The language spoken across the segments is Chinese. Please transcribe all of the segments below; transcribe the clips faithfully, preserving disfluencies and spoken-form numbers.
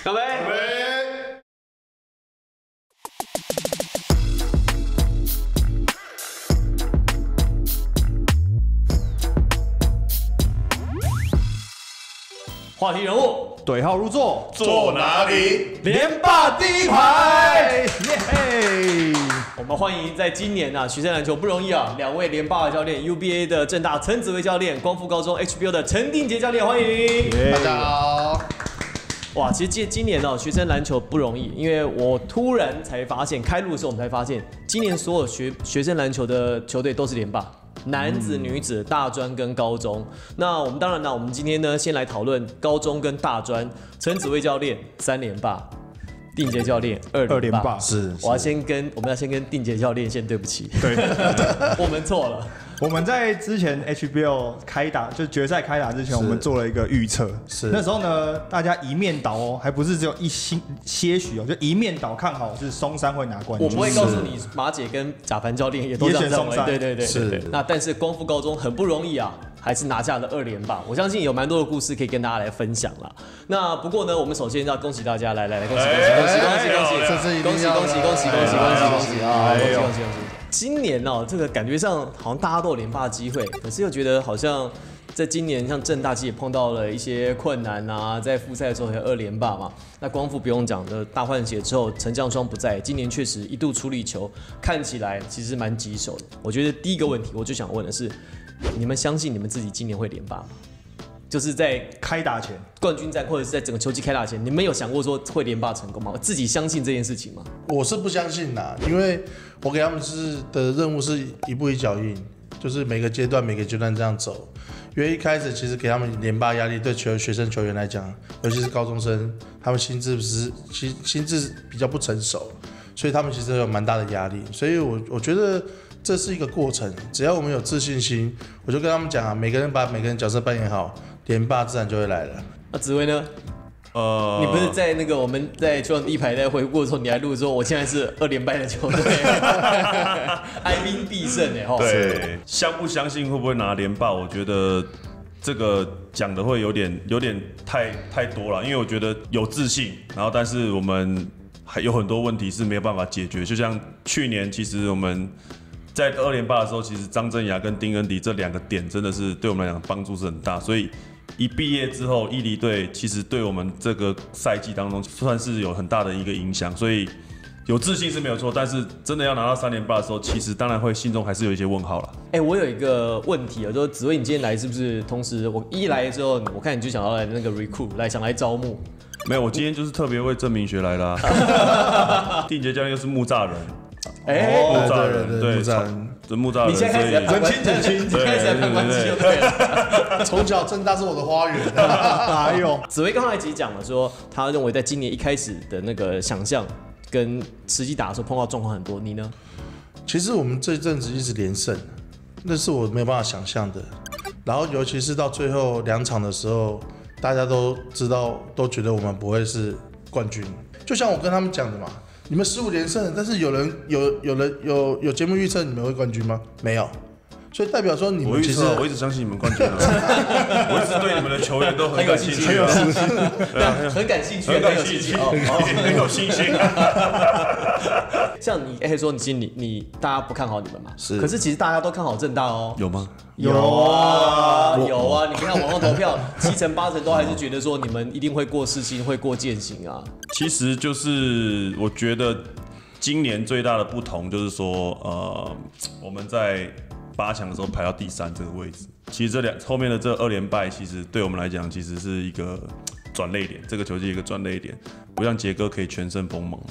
干杯！ 干杯！ 话题人物， 对号入座， 坐哪里？ 连霸第一排，耶嘿！ 我们欢迎在今年啊，徐生篮球不容易啊，两位连霸的教练 ，U B A 的政大陈子威教练，光复高中 H B O 的陈定杰教练，欢迎大家好。 哇，其实今今年哦，学生篮球不容易，因为我突然才发现，开录的时候我们才发现，今年所有学学生篮球的球队都是连霸。男子、女子、大专跟高中，那我们当然呢，我们今天呢先来讨论高中跟大专。陈子威教练三连霸，定杰教练二连霸。 二连霸是， 我要先跟我们要先跟定杰教练先对不起， 对， 我们错了。 我们在之前 H B O 开打，就决赛开打之前，我们做了一个预测。 是那时候呢，大家一面倒哦，还不是只有一些些许哦，就一面倒看好是松山会拿冠军。 我不会告诉你，马姐跟贾凡教练也都这样认为。对对对， 是。 那但是光复高中很不容易啊，还是拿下了二连霸。我相信有蛮多的故事可以跟大家来分享啦。那不过呢，我们首先要恭喜大家，来来来，恭喜恭喜恭喜恭喜恭喜， 这是一恭喜恭喜恭喜恭喜恭喜恭喜啊！恭喜恭喜恭喜！今年哦，这个感觉上好像大家都有连霸的机会，可是又觉得好像在今年像政大其实也碰到了一些困难啊，在复赛的时候还有二连霸嘛。那光复不用讲的，大换血之后陈将双不在，今年确实一度处理球看起来其实蛮棘手的。我觉得第一个问题我就想问的是，你们相信你们自己今年会连霸吗？就是在开打前， 冠军战或者是在整个球季开打前，你们有想过说会连霸成功吗？自己相信这件事情吗？ 我是不相信啦，因为我给他们是的任务是一步一脚印，就是每个阶段每个阶段这样走。因为一开始其实给他们连霸压力，对球学生球员来讲，尤其是高中生，他们心智是心心智比较不成熟，所以他们其实有蛮大的压力。所以我我觉得这是一个过程，只要我们有自信心，我就跟他们讲啊，每个人把每个人角色扮演好，连霸自然就会来了。 那紫薇呢？ 呃， 你不是在那个我们在球场第一排在回顾的时候，你还录说我现在是二连败的球队，哀兵必胜哎吼。 对，相不相信会不会拿连霸？我觉得这个讲的会有点有点太太多了，因为我觉得有自信，然后但是我们还有很多问题是没有办法解决，就像去年其实我们在二连霸的时候，其实张镇雅跟丁恩迪这两个点真的是对我们来讲帮助是很大，所以。一毕业之后，一离队其实对我们这个赛季当中算是有很大的一个影响，所以有自信是没有错，但是真的要拿到三连霸的时候，其实当然会心中还是有一些问号了。 哎、欸，我有一个问题啊，就是紫薇，你今天来是不是同时我一来之后，我看你就想要来那个 recruit 来想来招募？ 没有，我今天就是特别为郑明学来啦、啊。定杰教练又是木栅人。 哎、欸， 木栅人，对， 木栅人， 这木栅人， 你现在开始人亲人亲， 你开始攀关系就对了。 从小政大是我的花园。 哎呦， 紫薇刚才其实讲了说，他认为在今年一开始的那个想象跟实际打的时候碰到状况很多，你呢？ 其实我们这一阵子一直连胜，那是我没有办法想象的。然后尤其是到最后两场的时候，大家都知道，都觉得我们不会是冠军。就像我跟他们讲的嘛。你们十五连胜，但是有人有有人有有节目预测你们会冠军吗？没有，所以代表说你们其实我一直相信你们冠军啊，我一直对你们的球员都很感兴趣， 很有信心，很感兴趣， 很感兴趣，很有信心。 像你哎说你心里你大家不看好你们嘛？ 是， 可是其实大家都看好政大哦。 有吗？ 有啊，有啊！你看网上投票，七成八成都还是觉得说你们一定会过世新，会过践行啊。 其实就是我觉得今年最大的不同就是说，呃，我们在八强的时候排到第三这个位置。其实这两后面的这二连败，其实对我们来讲，其实是一个转捩点，这个球季一个转捩点，不像杰哥可以全身锋芒。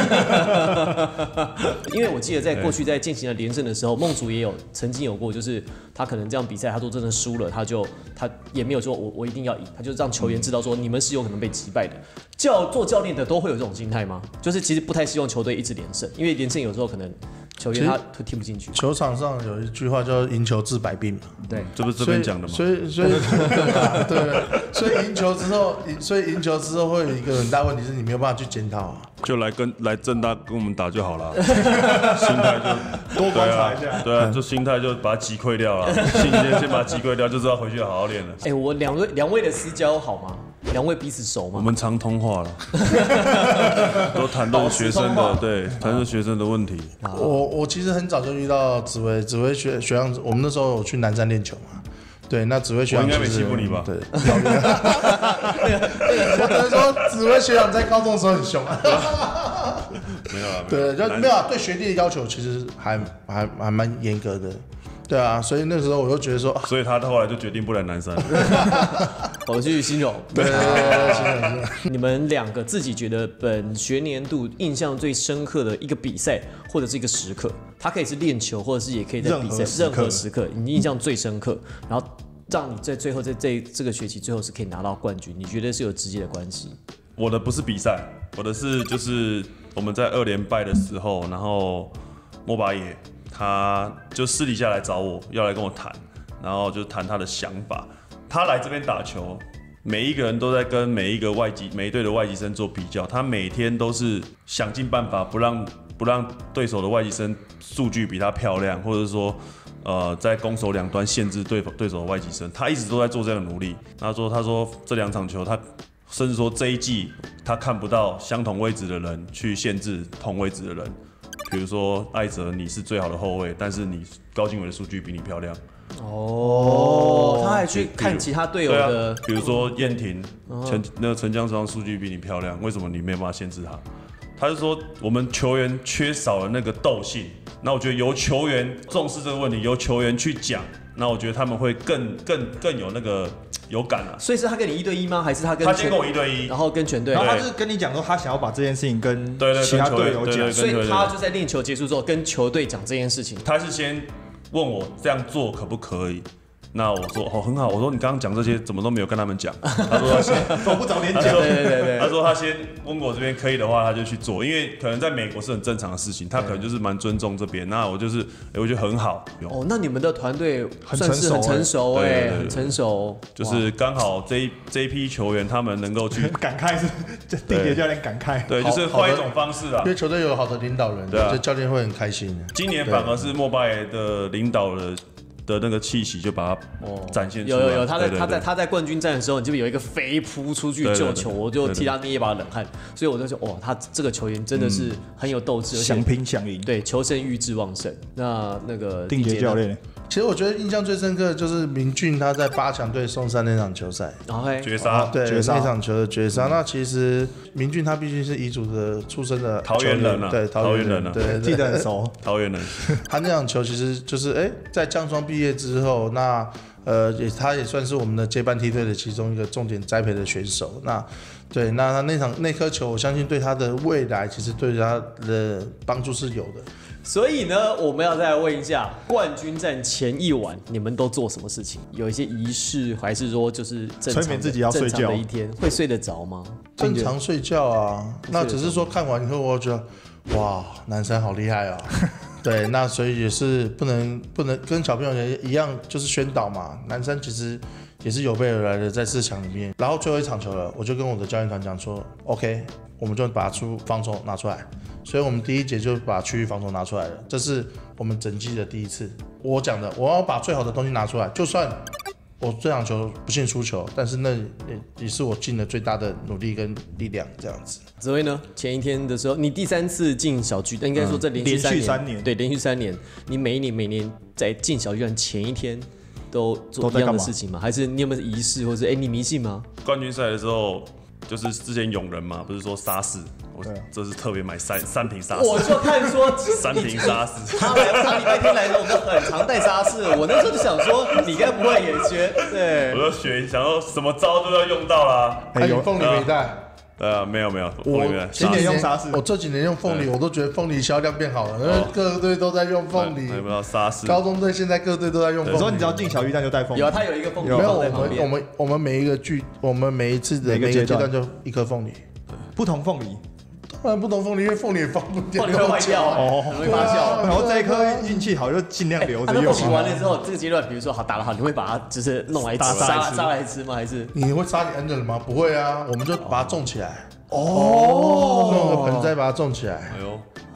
因为我记得在过去在进行了连胜的时候，孟竹也有曾经有过，就是他可能这样比赛他都真的输了，他就他也没有说我我一定要赢，他就让球员知道说你们是有可能被击败的。教做教练的都会有这种心态吗？就是其实不太希望球队一直连胜，因为连胜有时候可能球员他会听不进去。 球场上有一句话叫“赢球治百病”嘛， 对， 这不是这边讲的吗？ 所以所以对，所以赢球之后，所以赢球之后会有一个很大问题是你没有办法去检讨啊。 就来跟来正大跟我们打就好了，心态就多观察一下。 对啊，就心态就把它击溃掉了，信先先把它击溃掉，就知道回去好好练了。 哎、欸，我两位两位的私交好吗？ 两位彼此熟吗？ 我们常通话了，都谈论学生的，对，谈论学生的问题。 我我其实很早就遇到紫薇，紫薇学学长，我们那时候有去南山练球嘛。对，那紫薇学长我应该没欺负你吧？ 对，我只能说紫薇学长在高中的时候很凶啊。 没有啊， 对，就没有啊，对学弟的要求其实还还还蛮严格的。对啊，所以那时候我就觉得说， 所以他后来就决定不来南山。 我去新荣。 对， 你们两个自己觉得本学年度印象最深刻的一个比赛或者是一个时刻，它可以是练球，或者是也可以在比赛任何时刻，你印象最深刻，然后让你在最后在这这个学期最后是可以拿到冠军，你觉得是有直接的关系？ 我的不是比赛，我的是就是我们在二连败的时候，然后莫巴野他就私底下来找我，要来跟我谈，然后就谈他的想法。他来这边打球，每一个人都在跟每一个外籍每一队的外籍生做比较，他每天都是想尽办法不让不让对手的外籍生数据比他漂亮，或者说呃在攻守两端限制对对手的外籍生，他一直都在做这样的努力。他说他说这两场球他。甚至说这一季他看不到相同位置的人去限制同位置的人，比如说艾哲你是最好的后卫，但是你高经纬的数据比你漂亮。 哦，他还去看其他队友的， 啊、比如说燕婷、陈、那个陈江双数据比你漂亮，为什么你没有办法限制他？他就说我们球员缺少了那个斗性。那我觉得由球员重视这个问题，由球员去讲，那我觉得他们会更更更有那个有感啊。 所以是他跟你一对一吗？还是他跟他先跟我一对一， 然后跟全队？ 然后他是跟你讲说他想要把这件事情跟对其他队友讲， 所以他就在练球结束之后跟球队讲这件事情。 他是先问我这样做可不可以？那我说哦很好，我说你刚刚讲这些怎么都没有跟他们讲？他说他先我不早点讲， 对对对对， 他说他先问我这边可以的话，他就去做，因为可能在美国是很正常的事情，他可能就是蛮尊重这边。那我就是、欸、我觉得很好。 哦，那你们的团队算是很成熟哎、欸，很成熟， 就是刚好这一这一批球员他们能够去感慨是，就定杰教练感慨， 对，就是换一种方式啊， 因为球队有好的领导人，对啊，教练会很开心。 今年反而是莫巴耶的领导的。的那个气息就把它展现出来。 有有有，他在他在他在冠军战的时候，你就有一个飞扑出去救球，我就替他捏一把冷汗。所以我就说，哇，他这个球员真的是很有斗志， 想拼想赢， 对，求胜欲志旺盛。那那个定杰教练， 其实我觉得印象最深刻的就是明俊他在八强对松山那场球赛， 绝杀， 对那场球的绝杀。那其实明俊他毕竟是彝族的出身的桃园人啊， 对桃园人啊， 对， 记得很熟， 桃园人。 他那场球其实就是哎，在江庄毕业之后，那呃也他也算是我们的接班梯队的其中一个重点栽培的选手。那对，那他那场那颗球，我相信对他的未来其实对他的帮助是有的。 所以呢，我们要再问一下，冠军战前一晚你们都做什么事情？有一些仪式，还是说就是正常催眠自己要睡觉的一天，会睡得着吗？ 正常睡觉啊，那只是说看完以后，我觉得哇，南山好厉害啊。对，那所以也是不能不能跟小朋友一样，就是宣导嘛。南山其实也是有备而来的，在四强里面。然后最后一场球了，我就跟我的教练团讲说 ，OK， 我们就把出防守拿出来。所以我们第一节就把区域防守拿出来了，这是我们整季的第一次。我讲的，我要把最好的东西拿出来，就算我这场球不幸输球，但是那也也是我尽了最大的努力跟力量，这样子。 紫薇呢？前一天的时候，你第三次进小巨蛋，应该说这连续三年， 连续三年， 对，连续三年，你每一年每年在进小巨蛋前一天都做一样的事情吗？还是你有没有仪式，或者哎、欸、你迷信吗？ 冠军赛的时候，就是之前勇人嘛，不是说沙士。我这是特别买三三瓶沙士， 我就看说三瓶沙士， 他来他礼拜天来的时候，我们很常带沙士。我那时候就想说，你该不会也学？对， 我就学，想说什么招都要用到啦。 还有凤梨没带？ 呃，没有没有， 我今年用沙士， 我这几年用凤梨，我都觉得凤梨销量变好了，因为各队都在用凤梨。 买不到沙士， 高中队现在各队都在用凤梨。 你说你只要进小巨蛋就带凤梨？ 有啊，他有一个凤梨。 没有，我们我们我们每一个剧，我们每一次的每个阶段就一颗凤梨， 不同凤梨。 当然不同凤梨，因为凤梨放不掉， 凤梨会坏掉哦，很容易发酵。 然后这一颗运气好就尽量留着用。 那洗完了之后，这个阶段，比如说好打得好，你会把它就是弄来吃，杀杀来吃吗？还是你会杀你恩人吗？不会啊，我们就把它种起来。哦，弄个盆栽把它种起来。 哎呦，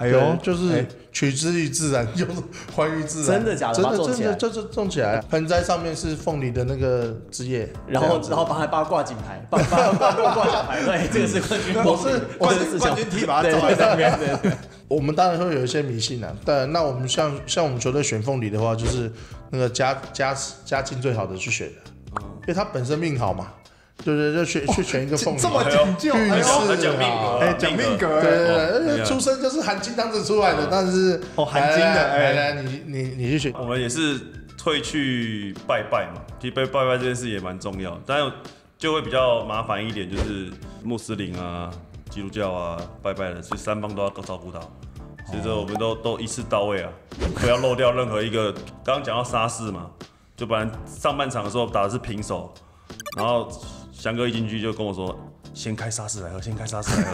哎呦， 就是取之于自然，就是还于自然。 真的假的？ 真的把它种起来真的就是种起来。盆栽上面是凤梨的那个枝叶， 然后然后把它把它挂锦牌，把把把挂挂奖牌，对，这个是冠军我是冠军冠军梯把它罩在上面。 对对对。 我们当然会有一些迷信啊，但那我们像像我们球队选凤梨的话，就是那个家家家境最好的去选的，因为它本身命好嘛，对对，就选去选一个凤梨， 这么讲究， 运势还讲命格， 哎，讲命格， 对对对，出生就是含金汤匙出来的，但是哦，含金的， 来来，你你你去选， 我们也是会去拜拜嘛，其实拜拜拜这件事也蛮重要，但就会比较麻烦一点，就是穆斯林啊、基督教啊拜拜的，所以三方都要照顾到。其实我们都都一次到位啊，不要漏掉任何一个。刚刚讲到沙士嘛，就本来上半场的时候打的是平手，然后翔哥一进去就跟我说，先开沙士来喝，先开沙士来喝。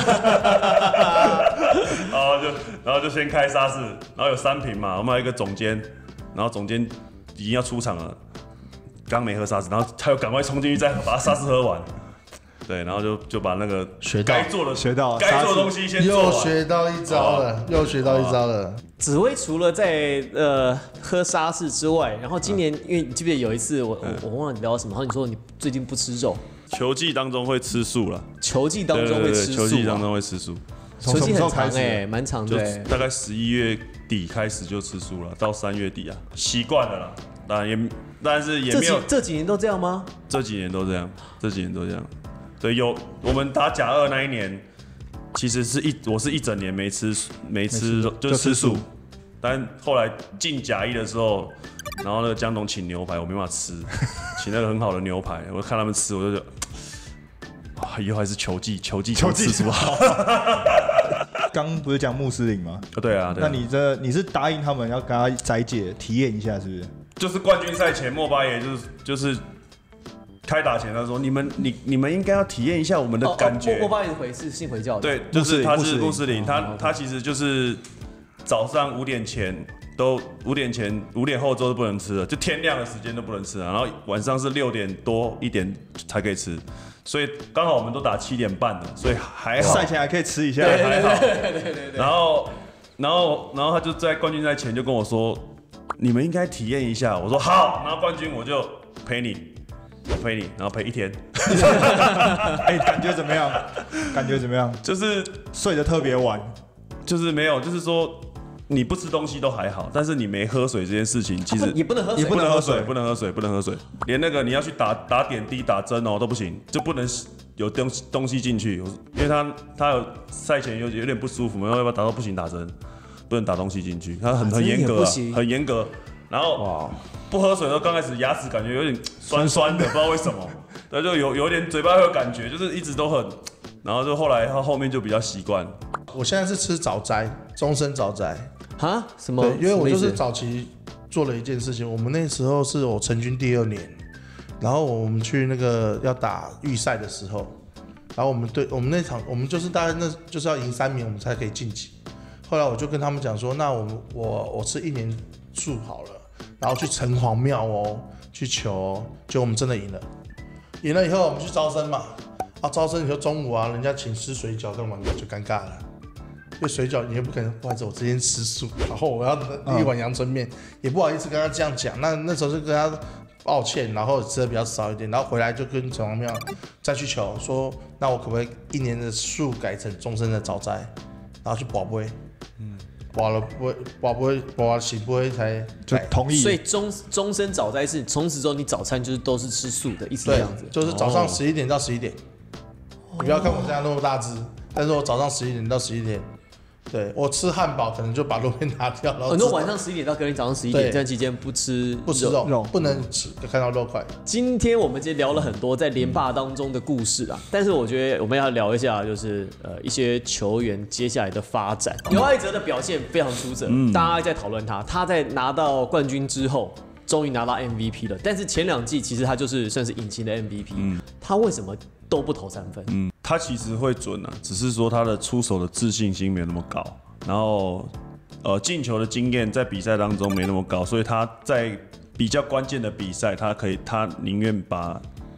然后就然后就先开沙士，然后有三瓶嘛，我们还有一个总监，然后总监已经要出场了，刚没喝沙士，然后他又赶快冲进去再把沙士喝完。对，然后就就把那个学到该做的学到该做的东西先做又完。 学到一招了，又学到一招了。 紫薇除了在呃喝沙士之外，然后今年、嗯、因为你记不记得有一次我我我忘了你聊什么，然后你说你最近不吃肉， 球季当中会吃素了， 球季当中会吃素、啊， 球季当中会吃素， 球季很长哎、欸，蛮长的、欸， 大概十一月底开始就吃素了，到三月底啊，习惯了啦。当然也但是也没有这 几, 这几年都这样吗？ 这几年都这样，这几年都这样。对，有我们打甲二那一年，其实是一我是一整年没吃没吃就吃素，但后来进甲一的时候，然后那个江董请牛排，我没办法吃，请那个很好的牛排，我看他们吃，我就觉得，啊，以后还是球技球技球吃素好。 刚不是讲穆斯林吗？ 对啊，对啊。 那你这你是答应他们要跟他斋戒体验一下，是不是？ 就是冠军赛前，莫巴爷就是就是。开打前他说：“你们你你们应该要体验一下我们的感觉。” 莫巴爷回是信回教的， 对，就是他是穆斯林，他他其实就是早上五点前都五点前五点后都是不能吃的，就天亮的时间都不能吃啊。然后晚上是六点多一点才可以吃，所以刚好我们都打七点半的，所以还好。 赛前还可以吃一下， 对还好。 对对对对。 然后然后然后他就在冠军赛前就跟我说：“你们应该体验一下。”我说：“好。”然后冠军我就陪你。我陪你，然后陪一天。 哎、欸，感觉怎么样？感觉怎么样？ 就是睡得特别晚， 就是没有，就是说你不吃东西都还好，但是你没喝水这件事情，其实也不能喝水， 也不能喝水，不能喝水，不能喝水，连那个你要去打打点滴、打针哦都不行，就不能有东东西进去，因为他他有赛前有有点不舒服嘛，要不要打到不行打针，不能打东西进去，他很很严格啊，很严格。然后不喝水的时候，刚开始牙齿感觉有点酸酸的，不知道为什么，对，就有有点嘴巴会有感觉，就是一直都很，然后就后来他后面就比较习惯。 我现在是吃早斋，终身早斋啊？什么？ 对，因为我就是早期做了一件事情，我们那时候是我成军第二年，然后我们去那个要打预赛的时候，然后我们对我们那场我们就是大概那就是要赢三名我们才可以晋级。后来我就跟他们讲说，那我们我我吃一年素好了。然后去城隍庙哦，去求哦，结果我们真的赢了。赢了以后，我们去招生嘛，啊，招生以后中午啊，人家请吃水饺干嘛的，就尴尬了。因为水饺你也不可能，不好意思，我今天吃素，然后我要一碗阳春面，嗯、也不好意思跟他这样讲。那那时候就跟他抱歉，然后吃的比较少一点，然后回来就跟城隍庙再去求说，那我可不可以一年的素改成终身的早斋，然后去保杯。嗯。保了不会，保不会，保行不会才就同意。 所以终终身早斋是从此之后你早餐就是都是吃素的意思，这样子。 就是早上十一点到十一点。哦、你不要看我这样那么大只，但是我早上十一点到十一点，对我吃汉堡可能就把肉片拿掉，然后很多晚上十一点到隔天早上十一点这段期间不吃不吃肉，肉不能吃看到肉块。 今天我们今天聊了很多在联霸当中的故事啊，但是我觉得我们要聊一下就是呃一些球员接下来的发展。刘艾哲的表现非常出色，嗯、大家在讨论他，他在拿到冠军之后。终于拿到 M V P 了，但是前两季其实他就是算是隐形的 M V P，、嗯、他为什么都不投三分？ 嗯，他其实会准啊，只是说他的出手的自信心没有那么高，然后呃进球的经验在比赛当中没那么高，所以他在比较关键的比赛，他可以他宁愿把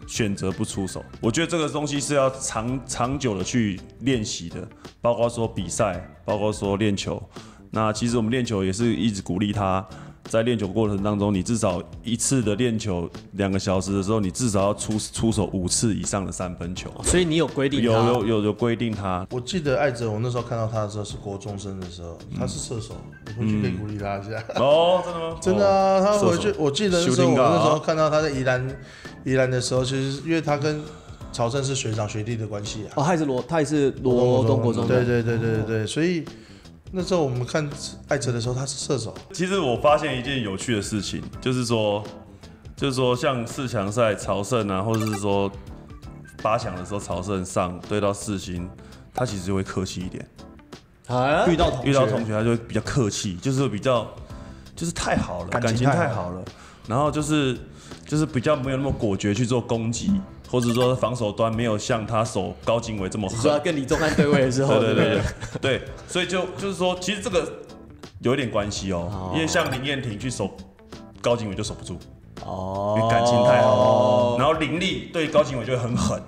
选择不出手。我觉得这个东西是要长长久的去练习的，包括说比赛，包括说练球。那其实我们练球也是一直鼓励他，在练球过程当中，你至少一次的练球两个小时的时候，你至少要出出手五次以上的三分球。 所以你有规定他？ 有有有有规定他。 我记得艾哲，我那时候看到他的时候是国中生的时候，他是射手，你回去可以鼓励他一下。 哦，真的吗？ 真的啊，他回去， 射手我记得那时候我那时候看到他在宜兰宜兰的时候，其实因为他跟曹胜是学长学弟的关系啊。 哦，他也是罗，他也是罗东国中的。 对对对对对对，所以那时候我们看艾哲的时候，他是射手。 其实我发现一件有趣的事情，就是说，就是说像四强赛曹胜啊，或者是说八强的时候曹胜上对到世新，他其实会客气一点。 啊， 遇到同学遇到同学他就会比较客气，就是比较就是太好了， 感感情情太好太好了，然后就是就是比较没有那么果决去做攻击，或者说防守端没有像他守高经纬这么狠。 你说他跟李宗翰对位的时候， 对对对对不对对，所以就就是说，其实这个有一点关系哦，因为像林彦廷去守高经纬就守不住。 哦， 因为感情太好，然后林立对高景伟就会很狠，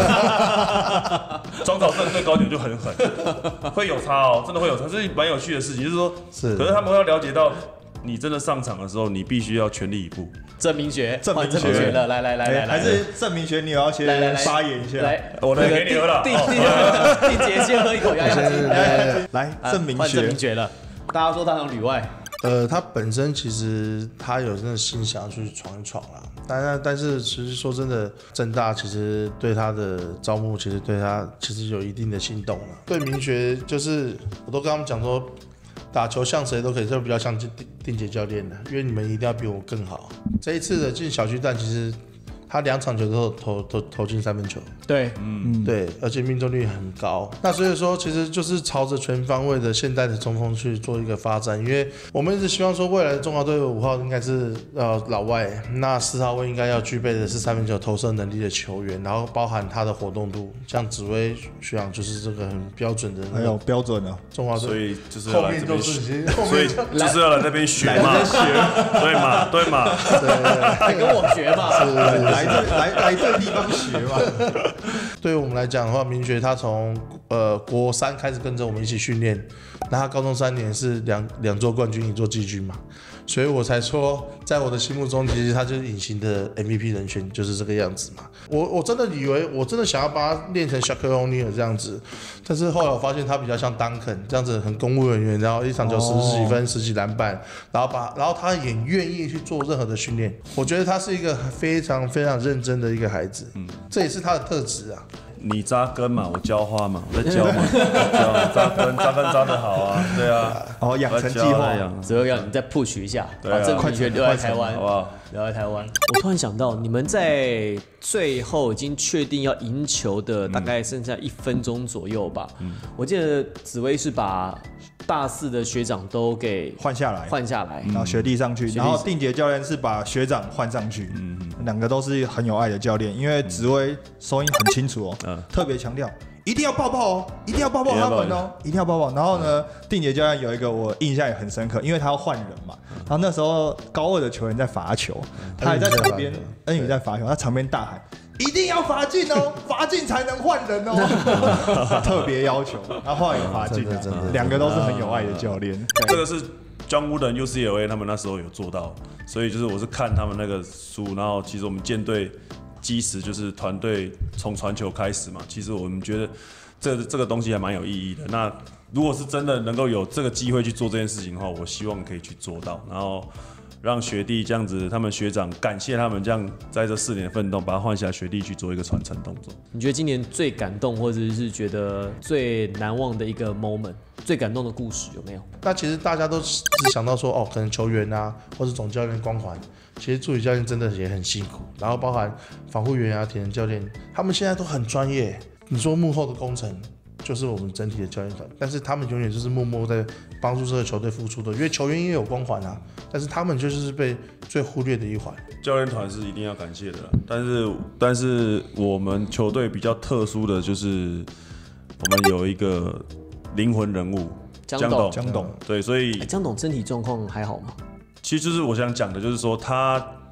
庄考胜对高景伟就很狠，会有差哦，真的会有差，这是蛮有趣的事情，就是说， 是， 可是他们要了解到，你真的上场的时候，你必须要全力以赴。 郑明学， 郑明学郑明学了，来来来来来， 还是郑明学，你有要先来来来发言一下。 来， 我来给你喝了。 定定定杰先喝一口压压惊。 来，郑明换郑明学， 学了，大家说他当旅外。 呃，他本身其实他有那个心想要去闯一闯啦，但但是其实说真的，政大其实对他的招募，其实对他其实有一定的心动了。对明学就是我都跟他们讲说，打球像谁都可以，这比较像定定杰教练的，因为你们一定要比我更好。这一次的进小巨蛋，其实他两场球都投投投进三分球。 对， 嗯，对，而且命中率很高。那所以说，其实就是朝着全方位的现代的中锋去做一个发展，因为我们一直希望说，未来的中华队五号应该是呃老外，那四号位应该要具备的是三分球投射能力的球员，然后包含他的活动度，像紫薇学长就是这个很标准的， 还有标准的中华队， 所以就是要后面来这边学， 都是已经， 所以就是要来这边学嘛，对嘛，对嘛， 跟我学嘛， 来这来来这地方学嘛。 对于我们来讲的话，明学他从呃国三开始跟着我们一起训练，那他高中三年是两两座冠军，一座季军嘛，所以我才说，在我的心目中，其实他就是隐形的 M V P 人选，就是这个样子嘛。我我真的以为，我真的想要把他练成 Shaquille O'Neal 这样子，但是后来我发现他比较像 Duncan 这样子，很公务人员，然后一场球十几分、十几篮板，然后把，然后他也愿意去做任何的训练。我觉得他是一个非常非常认真的一个孩子，嗯，这也是他的特质啊。 你扎根嘛，我浇花嘛，我在浇嘛，浇扎根扎根扎得好啊，对啊， 哦，养成计划， 只有要你再 push 一下，把郑明学留在台湾， 好不好？ 留在台湾。我突然想到，你们在最后已经确定要赢球的，大概剩下一分钟左右吧。嗯、我记得紫薇是把大四的学长都给换下来， 换下来， 然后学弟上去，然后定杰教练是把学长换上去，嗯，两个都是很有爱的教练，因为紫薇收音很清楚哦，嗯、特别强调一定要抱抱哦，一定要抱抱他们哦，一定要抱抱。然后呢，定杰教练有一个我印象也很深刻，因为他要换人嘛，然后那时候高二的球员在罚球，他还在场边，恩宇在罚球，他场边大喊。一定要罚进哦，罚进才能换人哦，特别要求。然后后来有罚进啊，两个都是很有爱的教练。 这个是 John Wooden U C L A 他们那时候有做到，所以就是我是看他们那个书，然后其实我们舰队基石就是团队从传球开始嘛，其实我们觉得这这个东西还蛮有意义的。那如果是真的能够有这个机会去做这件事情的话，我希望可以去做到，然后。让学弟这样子，他们学长感谢他们这样在这四年的奋斗，把他换下学弟去做一个传承动作。 你觉得今年最感动，或者是觉得最难忘的一个 moment， 最感动的故事有没有？ 那其实大家都只想到说，哦，可能球员啊，或者总教练光环，其实助理教练真的也很辛苦，然后包含防护员啊、体能教练，他们现在都很专业。你说幕后的工程。就是我们整体的教练团，但是他们永远就是默默在帮助这个球队付出的，因为球员也有光环啊，但是他们就是被最忽略的一环。 教练团是一定要感谢的啦，但是但是我们球队比较特殊的就是我们有一个灵魂人物江董， 江董， 对，所以江董身体状况还好吗？ 其实就是我想讲的，就是说他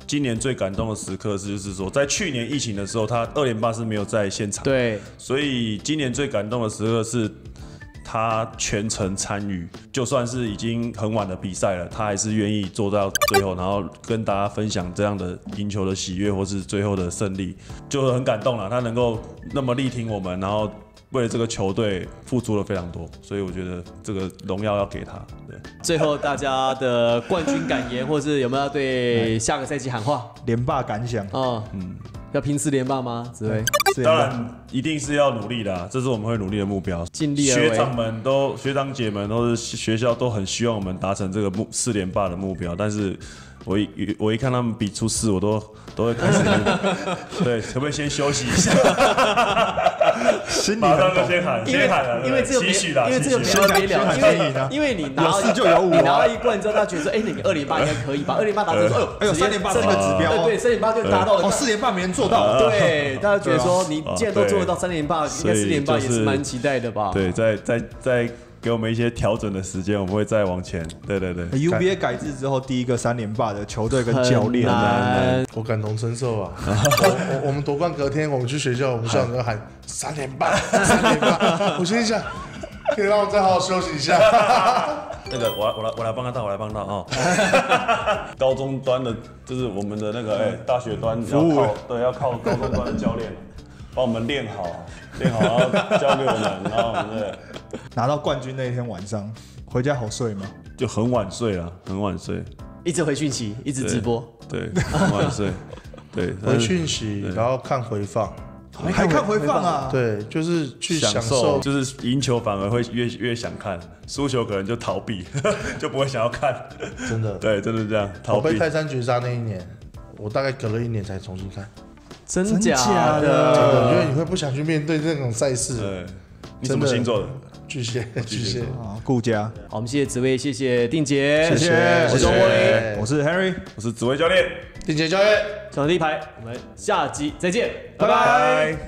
今年最感动的时刻是，就是说在去年疫情的时候，他二连霸是没有在现场， 对， 所以今年最感动的时刻是。他全程参与，就算是已经很晚的比赛了，他还是愿意做到最后，然后跟大家分享这样的赢球的喜悦，或是最后的胜利，就很感动了。他能够那么力挺我们，然后为了这个球队付出了非常多，所以我觉得这个荣耀要给他。对， 最后大家的冠军感言，或是有没有要对下个赛季喊话？ 连霸感想啊，嗯，要拼四连霸吗？紫薇， 当然一定是要努力的、啊，这是我们会努力的目标。 尽力而为。 学长们都学长姐们都是学校都很希望我们达成这个目四连霸的目标，但是我一我一看他们比出四，我都都会开始对，可不可以先休息一下？ 心里马上就先喊，先喊了， 因为这个没， 期许啦， 因为这个没完没了，因为因为你拿到就有你拿到一冠之后，他觉得说，哎，你二连霸应该可以吧？二连霸达成说， 哎呦，三连霸是个指标， 对对，三连霸就达到了， 哦，四连霸没人做到， 对，大家觉得说你既然都做得到三连霸，应该四连霸也是蛮期待的吧？ 对，在在在。给我们一些调整的时间，我们会再往前。对对对 ，U B A 改制之后第一个三连霸的球队跟教练， 我感同身受啊！我我我们夺冠隔天，我们去学校，我们校长就喊三连霸，三连霸。我心里想，可以让我再好好休息一下。 那个，我来我来我来帮他到，我来帮他啊！高中端的，就是我们的那个哎，大学端要靠对要靠高中端的教练。帮我们练好，练好，然后交给我们，然后我们拿到冠军那一天晚上，回家好睡吗？ 就很晚睡了，很晚睡， 一直回讯息，一直直播， 对，对很晚睡，对， 回讯息，然后看回放， 还看回放啊？ 对，就是去享受，就是赢球反而会越越想看，输球可能就逃避，就不会想要看， 真的， 对，真的这样。 我被泰山绝杀那一年，我大概隔了一年才重新看。 真假的？ 真的，因为你会不想去面对这种赛事。 对，你什么星座的？ 巨蟹，巨蟹啊，顾家。 好，我们谢谢紫薇，谢谢定杰， 谢谢， 我是柏林， 我是 Henry， 我是紫薇教练， 定杰教练， 场地牌，我们下集再见， 拜拜。